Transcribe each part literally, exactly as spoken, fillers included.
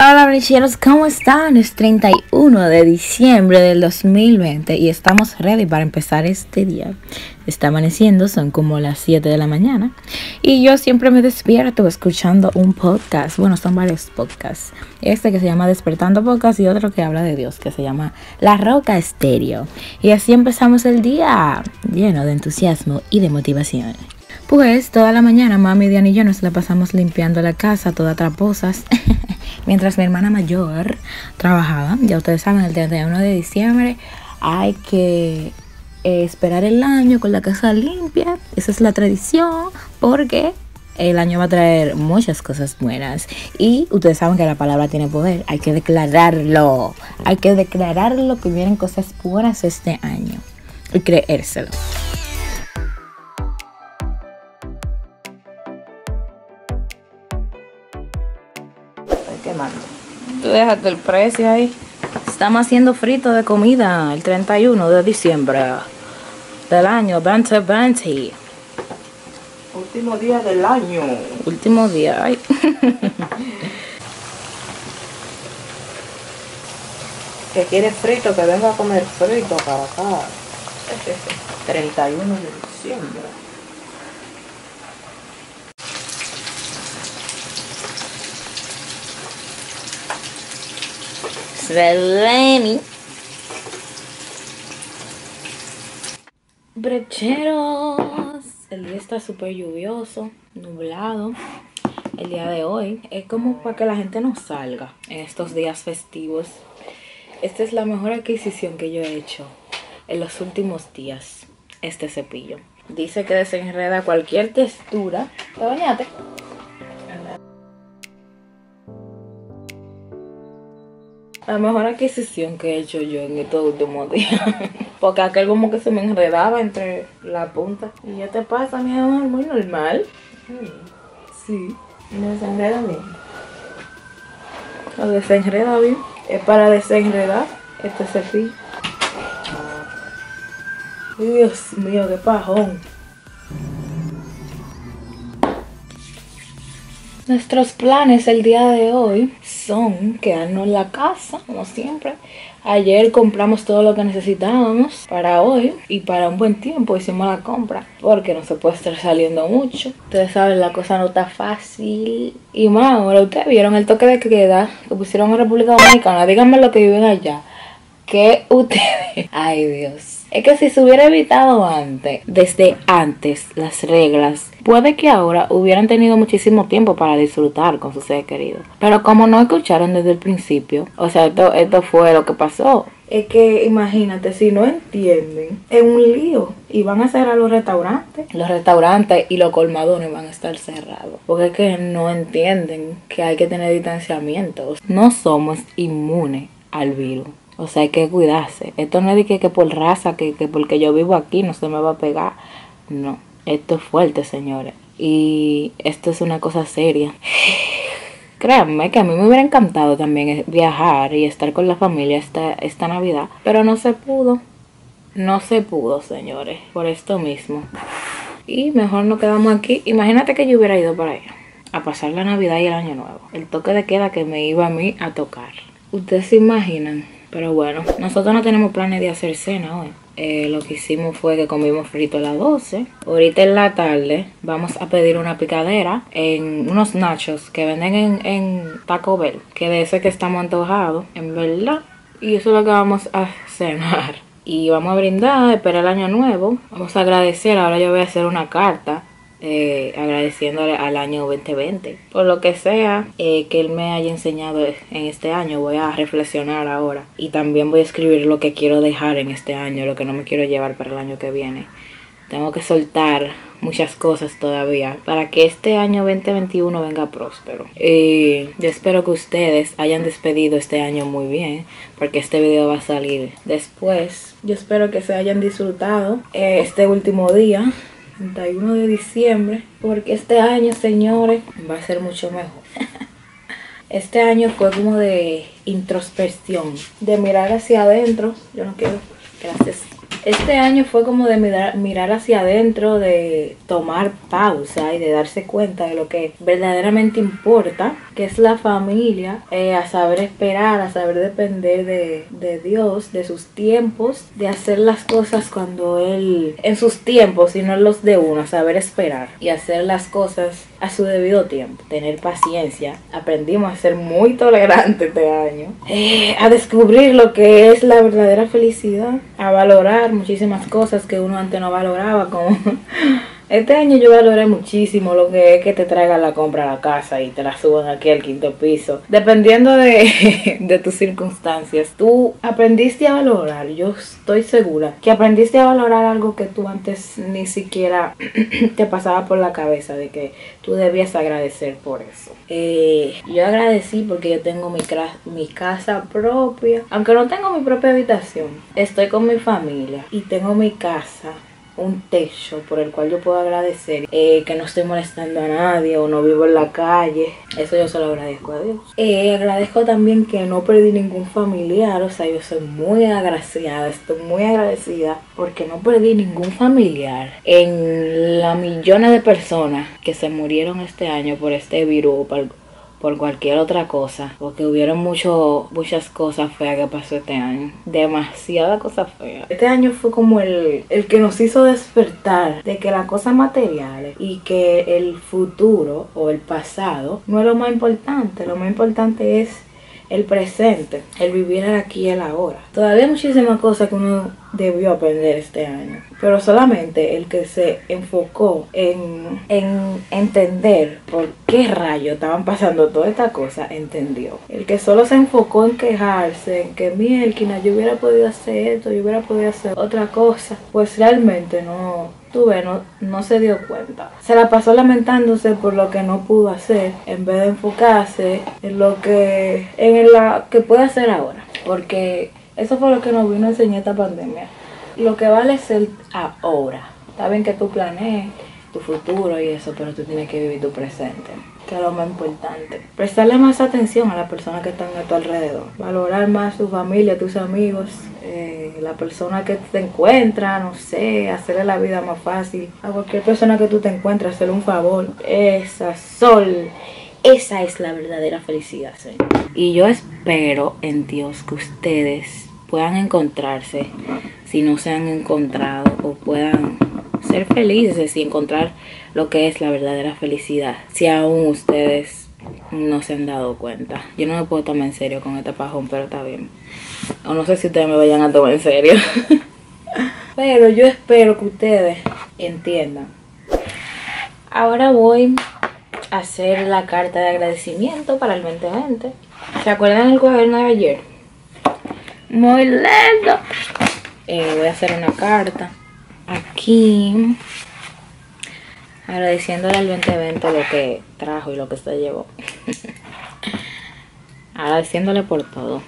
Hola, hola, bricheros, ¿cómo están? Es treinta y uno de diciembre del dos mil veinte y estamos ready para empezar este día. Está amaneciendo, son como las siete de la mañana y yo siempre me despierto escuchando un podcast. Bueno, son varios podcasts. Este que se llama Despertando Podcast y otro que habla de Dios, que se llama La Roca Estéreo. Y así empezamos el día lleno de entusiasmo y de motivación. Pues toda la mañana mami, Diana y yo nos la pasamos limpiando la casa, todas traposas. Mientras mi hermana mayor trabajaba. Ya ustedes saben, el treinta y uno de diciembre hay que eh, esperar el año con la casa limpia. Esa es la tradición porque el año va a traer muchas cosas buenas. Y ustedes saben que la palabra tiene poder. Hay que declararlo. Hay que declararlo que vienen cosas buenas este año. Y creérselo. Quemando. Tú déjate el precio ahí. Estamos haciendo frito de comida el treinta y uno de diciembre del año veinte veinte. Último día del año. Último día, ay. Que quiere frito, que venga a comer frito para acá. treinta y uno de diciembre. Seleni. Brecheros. El día está súper lluvioso, nublado. El día de hoy es como para que la gente no salga en estos días festivos. Esta es la mejor adquisición que yo he hecho en los últimos días. Este cepillo dice que desenreda cualquier textura. ¿Te bañaste? La mejor adquisición que he hecho yo en estos últimos días. Porque aquel como que se me enredaba entre la punta. ¿Y ya te pasa, mi amor? Muy normal. Sí. ¿Me desenreda bien? Lo desenreda bien. Es para desenredar este cepillo. Dios mío, qué pajón. Nuestros planes el día de hoy son quedarnos en la casa, como siempre. Ayer compramos todo lo que necesitábamos para hoy y para un buen tiempo hicimos la compra. Porque no se puede estar saliendo mucho. Ustedes saben, la cosa no está fácil. Y más ahora, ustedes vieron el toque de queda que pusieron en República Dominicana. Díganme lo que viven allá. ¿Qué ustedes? Ay, Dios. Es que si se hubiera evitado antes, desde antes, las reglas, puede que ahora hubieran tenido muchísimo tiempo para disfrutar con sus seres queridos. Pero como no escucharon desde el principio, o sea, esto, esto fue lo que pasó. Es que imagínate, si no entienden, es un lío. Y van a cerrar los restaurantes. Los restaurantes y los colmadones van a estar cerrados. Porque es que no entienden que hay que tener distanciamiento. No somos inmunes al virus. O sea, hay que cuidarse. Esto no es de que, que por raza, que, que porque yo vivo aquí no se me va a pegar. No, esto es fuerte, señores. Y esto es una cosa seria. Créanme que a mí me hubiera encantado también viajar y estar con la familia esta, esta Navidad. Pero no se pudo. No se pudo, señores. Por esto mismo. Y mejor nos quedamos aquí. Imagínate que yo hubiera ido para allá a pasar la Navidad y el Año Nuevo. El toque de queda que me iba a mí a tocar. Ustedes se imaginan. Pero bueno, nosotros no tenemos planes de hacer cena hoy. Eh, lo que hicimos fue que comimos frito a las doce. Ahorita en la tarde vamos a pedir una picadera en unos nachos que venden en, en Taco Bell. Que de ese que estamos antojados, en verdad. Y eso es lo que vamos a cenar. Y vamos a brindar, esperar el año nuevo. Vamos a agradecer, ahora yo voy a hacer una carta. Eh, agradeciéndole al año veinte veinte por lo que sea eh, que él me haya enseñado en este año. Voy a reflexionar ahora y también voy a escribir lo que quiero dejar en este año, lo que no me quiero llevar para el año que viene. Tengo que soltar muchas cosas todavía para que este año veinte veintiuno venga próspero. Y yo espero que ustedes hayan despedido este año muy bien, porque este video va a salir después. Yo espero que se hayan disfrutado eh, este último día, treinta y uno de diciembre, porque este año, señores, va a ser mucho mejor. Este año fue como de introspección, de mirar hacia adentro. Yo no quiero, gracias. Este año fue como de mirar, mirar hacia adentro, de tomar pausa y de darse cuenta de lo que verdaderamente importa, que es la familia, eh, a saber esperar, a saber depender de, de Dios, de sus tiempos, de hacer las cosas cuando Él, en sus tiempos y no en los de uno, saber esperar y hacer las cosas a su debido tiempo, tener paciencia. Aprendimos a ser muy tolerantes este año, eh, a descubrir lo que es la verdadera felicidad, a valorar muchísimas cosas que uno antes no valoraba, como este año yo valoré muchísimo lo que es que te traigan la compra a la casa y te la suban aquí al quinto piso. Dependiendo de, de tus circunstancias, tú aprendiste a valorar. Yo estoy segura que aprendiste a valorar algo que tú antes ni siquiera te pasaba por la cabeza, de que tú debías agradecer por eso. Eh, yo agradecí porque yo tengo mi, mi casa propia. Aunque no tengo mi propia habitación, estoy con mi familia y tengo mi casa, un techo por el cual yo puedo agradecer, eh, que no estoy molestando a nadie o no vivo en la calle. Eso yo se lo agradezco a Dios. Eh, agradezco también que no perdí ningún familiar. O sea, yo soy muy agraciada, estoy muy agradecida porque no perdí ningún familiar en las millones de personas que se murieron este año por este virus, por por cualquier otra cosa, porque hubieron mucho, muchas cosas feas que pasó este año, demasiada cosa fea. Este año fue como el, el que nos hizo despertar de que las cosas materiales y que el futuro o el pasado no es lo más importante. Lo más importante es el presente, el vivir el aquí y el ahora. Todavía hay muchísimas cosas que uno debió aprender este año, pero solamente el que se enfocó en, en entender por qué rayos estaban pasando toda esta cosa, entendió. El que solo se enfocó en quejarse, en que mierda, yo hubiera podido hacer esto, yo hubiera podido hacer otra cosa, pues realmente no, tú ves, no, no se dio cuenta. Se la pasó lamentándose por lo que no pudo hacer, en vez de enfocarse en lo que, en la que puede hacer ahora. Porque eso fue lo que nos vino a enseñar esta pandemia. Lo que vale es el ahora. Está bien que tú planees tu futuro y eso, pero tú tienes que vivir tu presente, que es lo más importante. Prestarle más atención a las personas que están a tu alrededor. Valorar más tu familia, tus amigos, eh, la persona que te encuentra, no sé, hacerle la vida más fácil. A cualquier persona que tú te encuentres, hacerle un favor. Esa sol, esa es la verdadera felicidad, señor. Y yo espero en Dios que ustedes puedan encontrarse, si no se han encontrado, o puedan ser felices y encontrar lo que es la verdadera felicidad, si aún ustedes no se han dado cuenta. Yo no me puedo tomar en serio con este pajón, pero está bien. O no sé si ustedes me vayan a tomar en serio. Pero yo espero que ustedes entiendan. Ahora voy a hacer la carta de agradecimiento para el veinte veinte. ¿Se acuerdan del cuaderno de ayer? Muy lindo. Eh, voy a hacer una carta aquí, agradeciéndole al veinte veinte lo que trajo y lo que se llevó. Agradeciéndole por todo.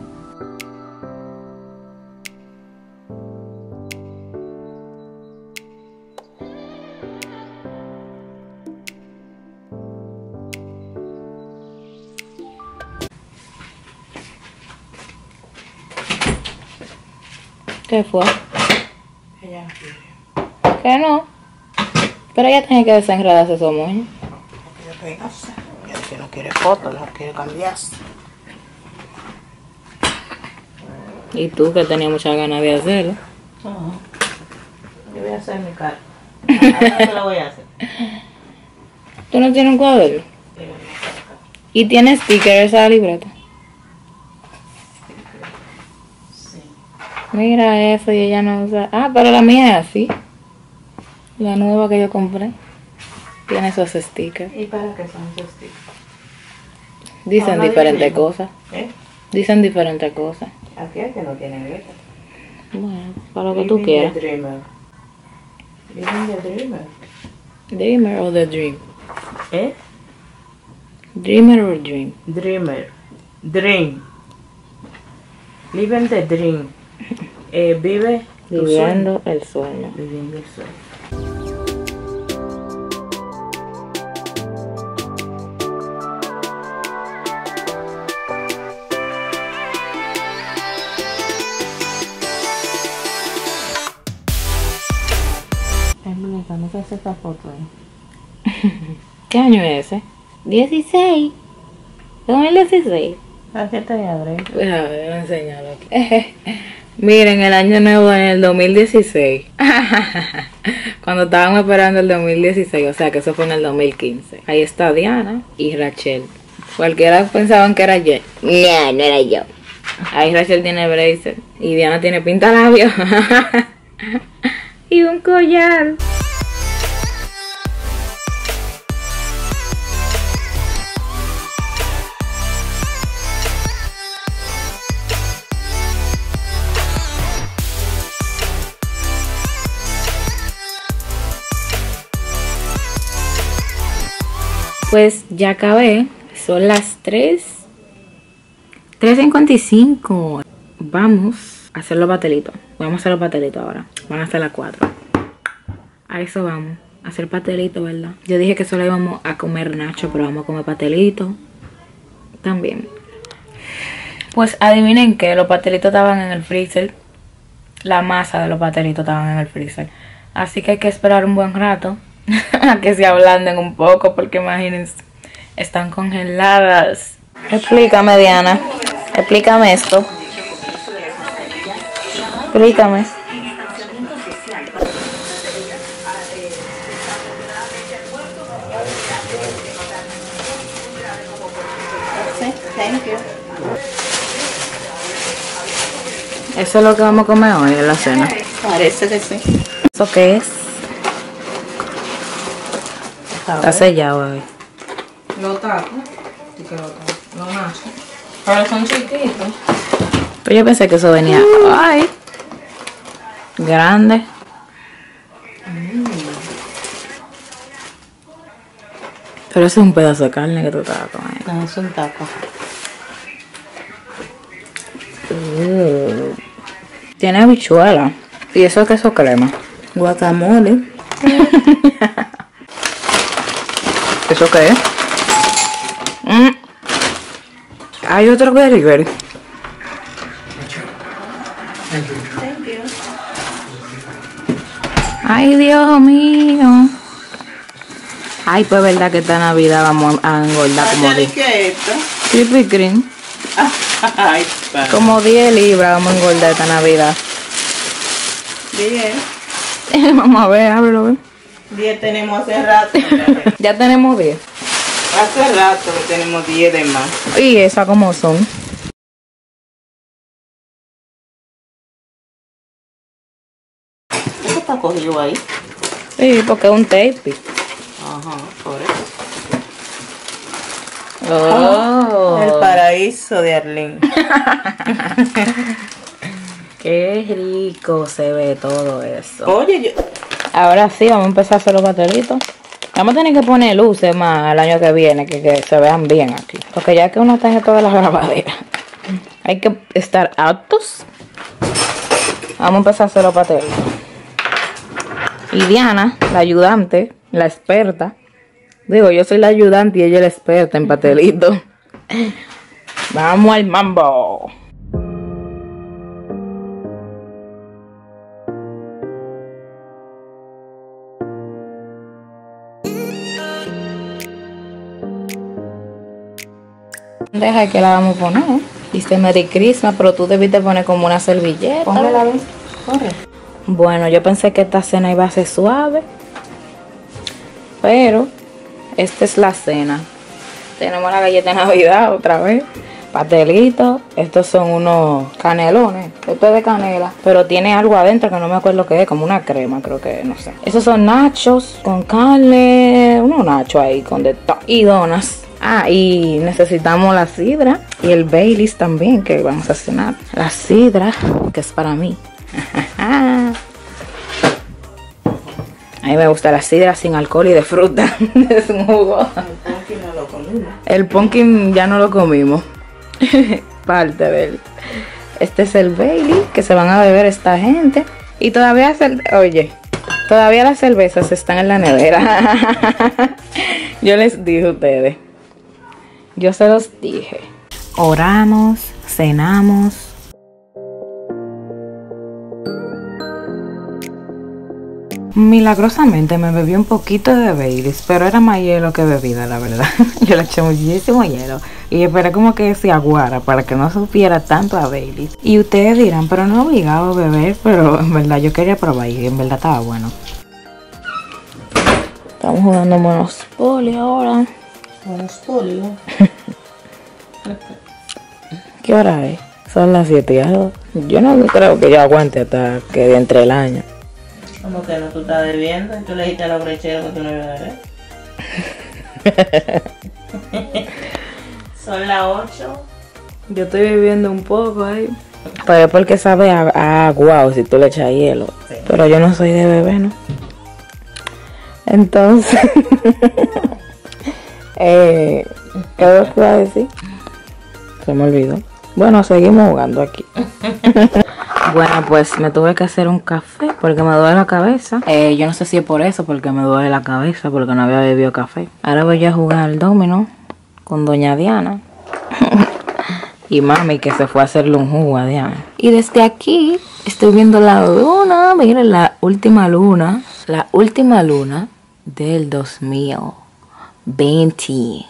¿Qué fue? Ella no quiere. ¿Qué no? Pero ella tiene que desenredarse su moño. No quiere pegarse. Ella dice que no quiere fotos, no quiere cambiarse. Y tú, que tenías muchas ganas de hacerlo. No. Yo voy a hacer mi cara. Ahora te la voy a hacer. ¿Tú no tienes un cuaderno? ¿Y tienes sticker esa libreta? Mira eso, y ella no usa. Ah, pero la mía es así. La nueva que yo compré tiene esos stickers. ¿Y para qué son esos stickers? Dicen No, no diferentes digo. cosas. ¿Eh? Dicen diferentes cosas. Aquí hay que no tienen letra. Bueno, para lo que tú quieras. The Dreamer. Living the Dreamer. Dreamer o The Dream. ¿Eh? Dreamer o Dream. Dreamer. Dream. Living the Dream. Eh, vive tu Viviendo el sueño. sueño. Viviendo el sueño. Entonces esta foto ahí. ¿Qué año es ese? dieciséis. dos mil dieciséis. ¿A qué te abre? A ver, voy a enseñarlo aquí. Miren, el año nuevo en el dos mil dieciséis. Cuando estábamos esperando el dos mil dieciséis, o sea que eso fue en el dos mil quince. Ahí está Diana y Rachel. Cualquiera pensaban que era yo. No, no era yo. Ahí Rachel tiene bracer y Diana tiene pintalabios. Y un collar. Pues ya acabé, son las tres cincuenta y cinco. Vamos a hacer los pastelitos. Vamos a hacer los pastelitos ahora. Van a ser las cuatro. A eso vamos, a hacer pastelitos, ¿verdad? Yo dije que solo íbamos a comer nacho, pero vamos a comer pastelitos también. Pues adivinen que los pastelitos estaban en el freezer. La masa de los pastelitos estaban en el freezer. Así que hay que esperar un buen rato a que se ablanden un poco, porque imagínense, están congeladas. Explícame, Diana, explícame esto. Explícame. Sí, thank you. Eso es lo que vamos a comer hoy en la cena. Parece que sí. ¿Eso qué es? Está sellado hoy. Los tacos. ¿Y qué los tacos? Los nachos. Pero son chiquitos. Pero yo pensé que eso venía. ¡Ay! Grande. Mm. Pero ese es un pedazo de carne que tú estás comiendo. No, es un taco. Uh. Tiene habichuela. ¿Y eso es queso crema? Guacamole. ¿Eso qué es? Mm. Hay otro delivery. Ay, Dios mío. Ay, pues verdad que esta Navidad vamos a engordar como diez. ¿Qué es esto? Krispy Kreme. Ay, padre. Como diez libras vamos a engordar esta Navidad. diez. Vamos a ver, ábrelo, ve. diez tenemos hace rato. Ya tenemos diez. Hace rato que tenemos diez de más. ¿Y esas cómo son? ¿Eso está cogido ahí? Sí, porque es un tape. Ajá, por eso. Oh. El paraíso de Arlene. Qué rico se ve todo eso. Oye, yo... Ahora sí, vamos a empezar a hacer los pastelitos. Vamos a tener que poner luces más el año que viene, que, que se vean bien aquí. Porque ya que uno está en toda la grabadera, hay que estar aptos. Vamos a empezar a hacer los pastelitos. Y Diana, la ayudante, la experta. Digo, yo soy la ayudante y ella es la experta en pastelitos. Vamos al mambo. Deja que la vamos a poner. Dice Merry Christmas, pero tú debiste poner como una servilleta. Póngala, ven. Corre. Bueno, yo pensé que esta cena iba a ser suave, pero esta es la cena. Tenemos la galleta de Navidad otra vez, pastelitos. Estos son unos canelones, esto es de canela, pero tiene algo adentro que no me acuerdo qué es, como una crema, creo que, no sé. Estos son nachos con carne, unos nachos ahí con de todo, y donas. Ah, y necesitamos la sidra y el Baileys también, que vamos a cenar. La sidra, que es para mí. A mí me gusta la sidra sin alcohol y de fruta. Es un jugo. El pumpkin no lo comimos. El pumpkin ya no lo comimos. Parte de él. Este es el Bailey que se van a beber esta gente. Y todavía, oye, todavía las cervezas están en la nevera. Yo les dije a ustedes. Yo se los dije. Oramos, cenamos. Milagrosamente me bebí un poquito de Baileys, pero era más hielo que bebida, la verdad. Yo le eché muchísimo hielo y esperé como que se aguara para que no supiera tanto a Baileys. Y ustedes dirán, pero no obligado a beber, pero en verdad yo quería probar y en verdad estaba bueno. Estamos jugando Monopoly ahora. Monopoly. ¿Qué hora es? Son las siete ya. Yo no creo que yo aguante hasta que entre el año. ¿Cómo que no? Tú estás bebiendo y tú le dijiste a los brecheros que tú no ibas a beber. Son las ocho. Yo estoy bebiendo un poco ahí. Pero es porque sabe a, a agua o si tú le echas hielo. Sí. Pero yo no soy de bebé, ¿no? Entonces, eh, ¿qué es lo que iba a decir? Se me olvidó. Bueno, seguimos jugando aquí. Bueno, pues me tuve que hacer un café porque me duele la cabeza. Eh, yo no sé si es por eso, porque me duele la cabeza, porque no había bebido café. Ahora voy a jugar al dominó con doña Diana. Y mami que se fue a hacerle un jugo a Diana. Y desde aquí estoy viendo la luna. Miren, la última luna. La última luna del dos mil veinte.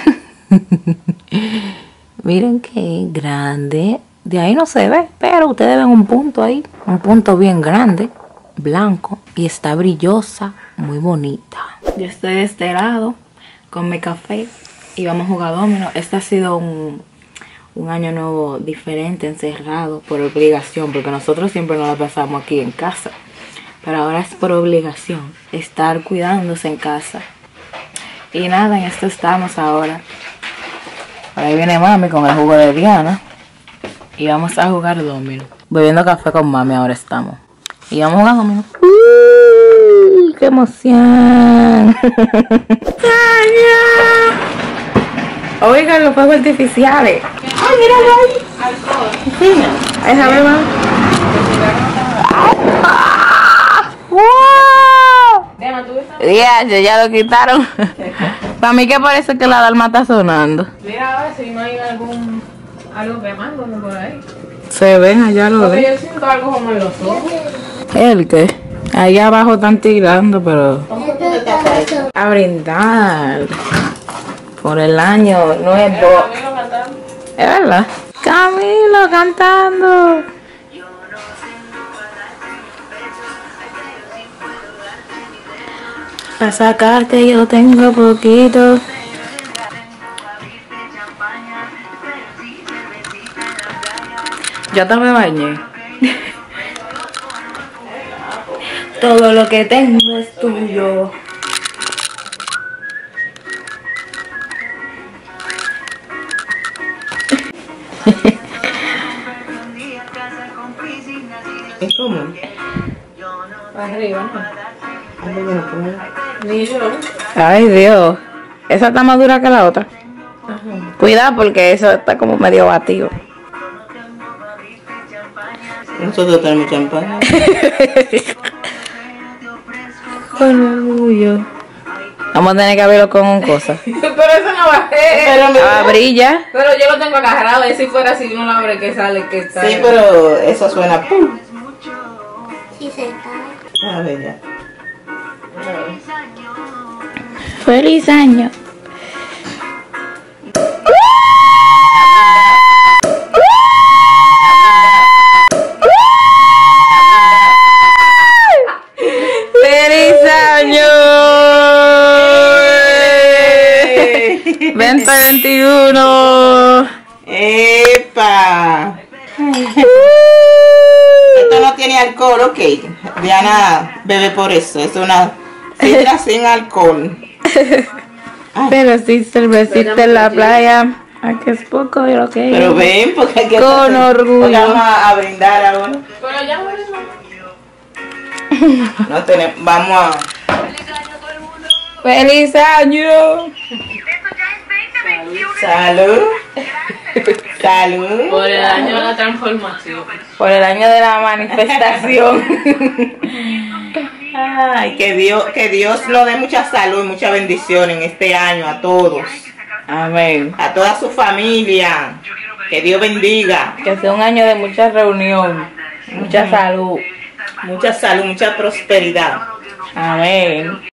Miren qué grande. De ahí no se ve, pero ustedes ven un punto ahí. Un punto bien grande, blanco. Y está brillosa, muy bonita. Yo estoy de este lado con mi café y vamos a jugar dominó. Este ha sido un, un año nuevo diferente, encerrado por obligación. Porque nosotros siempre nos la pasamos aquí en casa. Pero ahora es por obligación estar cuidándose en casa. Y nada, en esto estamos ahora. Por ahí viene mami con el jugo de Diana. Y vamos a jugar dominó. Bebiendo café con mami ahora estamos. Y vamos a jugar dominó. ¡Uh! ¡Qué emoción! Oigan los fuegos artificiales. ¡Ay, míralo ahí! Alcohol. Sí. Ahí se ve, mamá. Ya, ya, ya lo quitaron. Para mí que parece que la alarma está sonando. Mira a ver si no hay algún algo quemando por ahí. Se ven allá los de. Yo siento algo como en los ojos. ¿El qué? Ahí abajo están tirando, pero a brindar por el año nuevo. Es verdad. Camilo cantando. Para sacarte yo tengo poquito. Yo también me bañé. Todo lo que tengo es tuyo. ¿Es cómo? Arriba, ¿no? Ni yo. Ay, Dios. Esa está más dura que la otra. Ajá. Cuidado porque eso está como medio batido. Nosotros tenemos champán. Con orgullo. Vamos a tener que abrirlo con un cosa. Pero eso no va a ser. Pero me ah, brilla. Pero yo lo tengo agarrado. Y si fuera así, no lo abre que sale, que está. Sí, pero eso suena pum. Sí, se cae. A ver, ya. Feliz año. ¡Feliz año! veinte veintiuno. ¡Epa! Esto no tiene alcohol, ok. Diana bebe por eso. Es una sidra sin alcohol. Ay. Pero sí, cervecita en la playa. Aquí es poco de lo que Pero ven, porque hay que con orgullo. Vamos a, a brindar ahora. Pero ya no tenemos. Vamos a. ¡Feliz año! Salud. Salud. Por el año de la transformación. Por el año de la manifestación. Ay, que Dios, que Dios nos dé mucha salud y mucha bendición en este año a todos. Amén. A toda su familia. Que Dios bendiga. Que sea un año de mucha reunión, mucha uh-huh. salud. Mucha salud, mucha prosperidad. A ver.